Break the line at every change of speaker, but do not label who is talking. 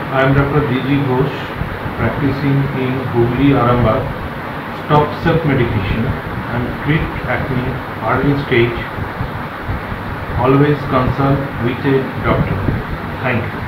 I am Dr. Ghosh, practicing in Hooghly, Arambagh. Stop self-medication and treat acne early stage. Always consult with a doctor. Thank you.